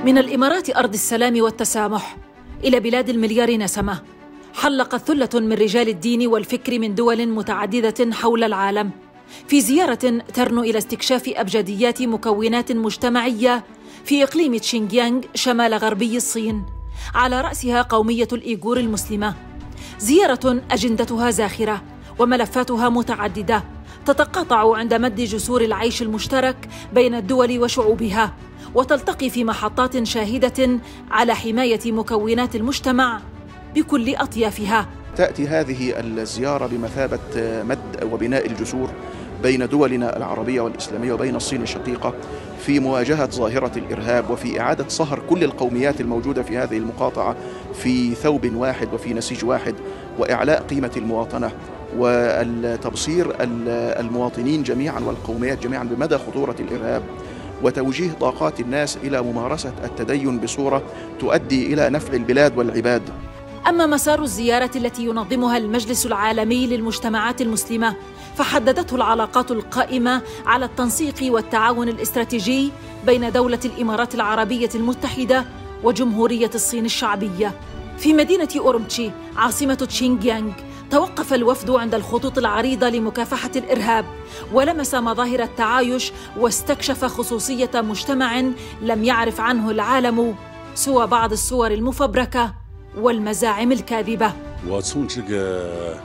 من الإمارات أرض السلام والتسامح إلى بلاد المليار نسمة، حلقت ثلة من رجال الدين والفكر من دول متعددة حول العالم في زيارة ترنو إلى استكشاف أبجديات مكونات مجتمعية في إقليم تشينجيانغ شمال غربي الصين، على رأسها قومية الإيغور المسلمة. زيارة أجندتها زاخرة وملفاتها متعددة، تتقاطع عند مد جسور العيش المشترك بين الدول وشعوبها، وتلتقي في محطات شاهدة على حماية مكونات المجتمع بكل أطيافها. تأتي هذه الزيارة بمثابة مد وبناء الجسور بين دولنا العربية والإسلامية وبين الصين الشقيقة في مواجهة ظاهرة الإرهاب، وفي إعادة صهر كل القوميات الموجودة في هذه المقاطعة في ثوب واحد وفي نسيج واحد، وإعلاء قيمة المواطنة وتبصير المواطنين جميعا والقوميات جميعا بمدى خطورة الإرهاب، وتوجيه طاقات الناس إلى ممارسة التدين بصورة تؤدي إلى نفع البلاد والعباد. أما مسار الزيارة التي ينظمها المجلس العالمي للمجتمعات المسلمة، فحددته العلاقات القائمة على التنسيق والتعاون الاستراتيجي بين دولة الإمارات العربية المتحدة وجمهورية الصين الشعبية. في مدينة أورمتشي عاصمة تشينجيانغ، توقف الوفد عند الخطوط العريضة لمكافحة الإرهاب، ولمس مظاهر التعايش واستكشف خصوصية مجتمع لم يعرف عنه العالم سوى بعض الصور المفبركة والمزاعم الكاذبة. 我从这个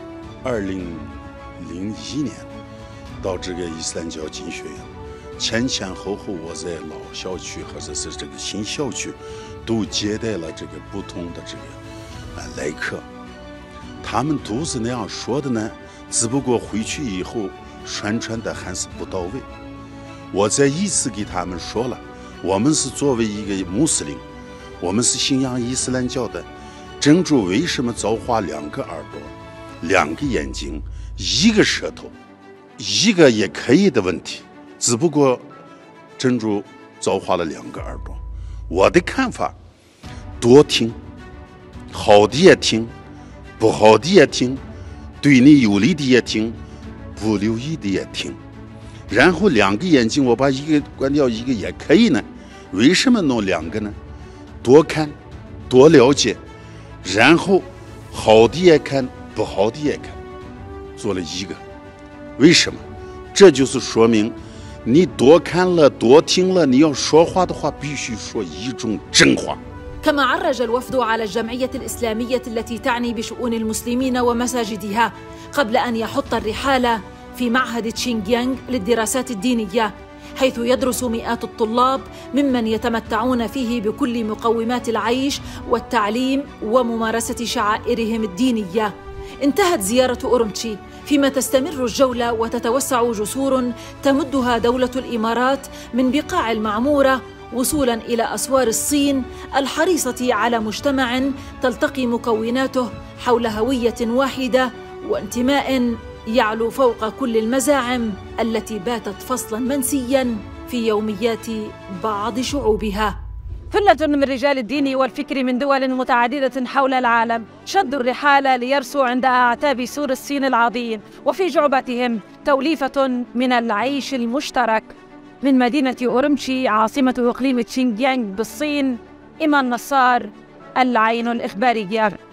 2001年到这个伊斯兰教经学院，前前后后我在老校区或者是这个新校区都接待了这个不同的这个来客，他们都是那样说的呢，只不过回去以后宣传的还是不到位。我再一次给他们说了，我们是作为一个穆斯林，我们是信仰伊斯兰教的。 珍珠为什么造化两个耳朵、两个眼睛、一个舌头，一个也可以的问题，只不过珍珠造化了两个耳朵。我的看法，多听，好的也听，不好的也听，对你有利的也听，不留意的也听。然后两个眼睛，我把一个关掉，一个也可以呢。为什么弄两个呢？多看，多了解。 然后，好的也看，不好的也看，做了一个。为什么？这就是说明，你多看了，多听了，你要说话的话，必须说一种真话。 كما عرج الوفد على الجمعية الإسلامية التي تعني بشؤون المسلمين ومساجدها قبل أن يحط الرحال في معهد تشينجيانغ للدراسات الدينية، حيث يدرس مئات الطلاب ممن يتمتعون فيه بكل مقومات العيش والتعليم وممارسة شعائرهم الدينية. انتهت زيارة أورمتشي فيما تستمر الجولة وتتوسع جسور تمدها دولة الإمارات من بقاع المعمورة وصولاً إلى أسوار الصين الحريصة على مجتمع تلتقي مكوناته حول هوية واحدة وانتماء يعلو فوق كل المزاعم التي باتت فصلاً منسياً في يوميات بعض شعوبها. ثلة من رجال الدين والفكر من دول متعددة حول العالم شدوا الرحال ليرسوا عند أعتاب سور الصين العظيم، وفي جعبتهم توليفة من العيش المشترك. من مدينة أورمتشي عاصمة إقليم تشينجيانغ بالصين، إيمان نصار، العين الإخبارية.